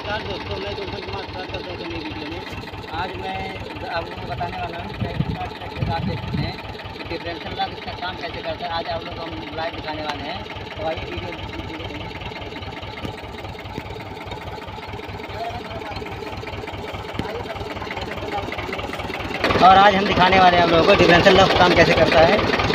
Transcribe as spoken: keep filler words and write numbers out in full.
नमस्कार दोस्तों, मैं गुलशन कुमार स्वागत करता हूँ नई वीडियो में। आज मैं आप लोगों को बताने वाला हूँ कि आप देख सकते हैं डिफरेंशियल लॉक इसका काम कैसे करता है। आज आप लोग हम लाइव दिखाने वाले हैं, तो आइए वीडियो और आज हम दिखाने वाले हैं आप लोगों को डिफरेंशियल लॉक काम कैसे करता है।